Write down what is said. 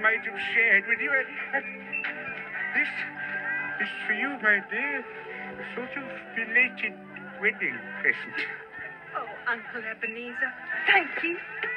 might have shared with you. And this is for you, my dear. A sort of belated wedding present. Oh, Uncle Ebenezer, thank you.